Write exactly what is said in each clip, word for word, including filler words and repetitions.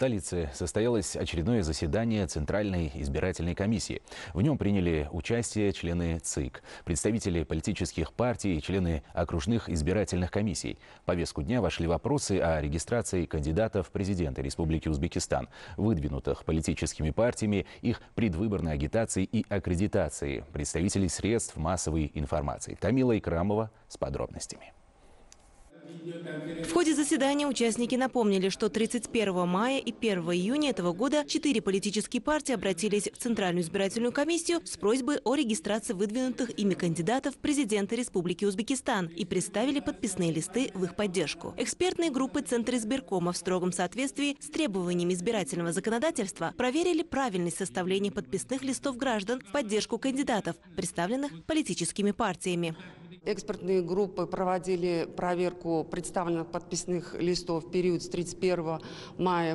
столице состоялось очередное заседание Центральной избирательной комиссии. В нем приняли участие члены ЦИК, представители политических партий и члены окружных избирательных комиссий. В повестку дня вошли вопросы о регистрации кандидатов в президенты Республики Узбекистан, выдвинутых политическими партиями, их предвыборной агитации и аккредитации, представителей средств массовой информации. Тамила Икрамова с подробностями. В ходе заседания участники напомнили, что тридцать первого мая и первого июня этого года четыре политические партии обратились в Центральную избирательную комиссию с просьбой о регистрации выдвинутых ими кандидатов в президенты Республики Узбекистан и представили подписные листы в их поддержку. Экспертные группы Центра избиркома в строгом соответствии с требованиями избирательного законодательства проверили правильность составления подписных листов граждан в поддержку кандидатов, представленных политическими партиями. Экспертные группы проводили проверку представленных подписных листов в период с тридцать первого мая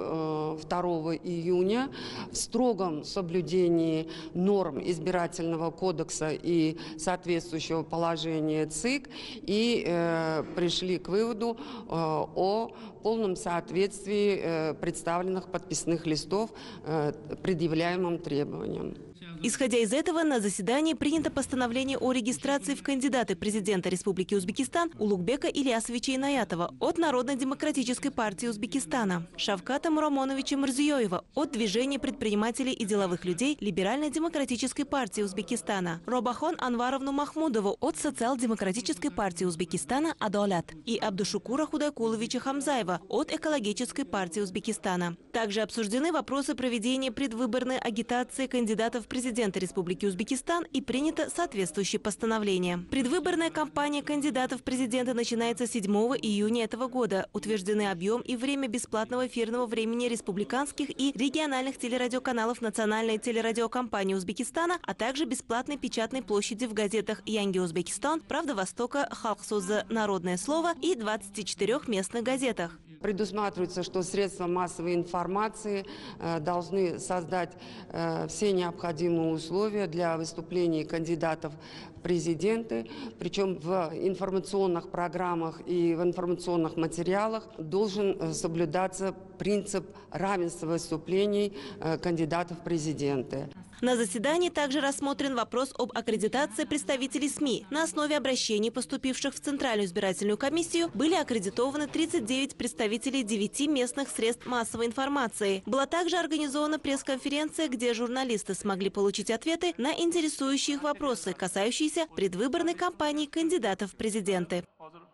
по второго июня в строгом соблюдении норм избирательного кодекса и соответствующего положения ЦИК и э, пришли к выводу э, о полном соответствии э, представленных подписных листов э, предъявляемым требованиям. Исходя из этого, на заседании принято постановление о регистрации в кандидаты президента Республики Узбекистан Улугбека Ильясовича Инаятова от Народно-демократической партии Узбекистана, Шавката Мурамоновича Мирзиёева от Движения предпринимателей и деловых людей Либерально-демократической партии Узбекистана, Робахон Анваровну Махмудову от Социал-демократической партии Узбекистана Адолят и Абдушукура Худайкуловича Хамзаева от Экологической партии Узбекистана. Также обсуждены вопросы проведения предвыборной агитации кандидатов в президента Республики Узбекистан и принято соответствующее постановление. Предвыборная кампания кандидатов в президенты начинается седьмого июня этого года. Утверждены объем и время бесплатного эфирного времени республиканских и региональных телерадиоканалов Национальной телерадиокомпании Узбекистана, а также бесплатной печатной площади в газетах «Янги Узбекистан», «Правда Востока», «Халк Сузы», «Народное слово» и двадцати четырёх местных газетах. Предусматривается, что средства массовой информации э, должны создать э, все необходимые условия для выступлений кандидатов в президенты. Причем в информационных программах и в информационных материалах должен соблюдаться принцип равенства выступлений э, кандидатов в президенты. На заседании также рассмотрен вопрос об аккредитации представителей СМИ. На основе обращений, поступивших в Центральную избирательную комиссию, были аккредитованы тридцать девять представителей девяти местных средств массовой информации. Была также организована пресс-конференция, где журналисты смогли получить ответы на интересующие их вопросы, касающиеся предвыборной кампании кандидатов в президенты.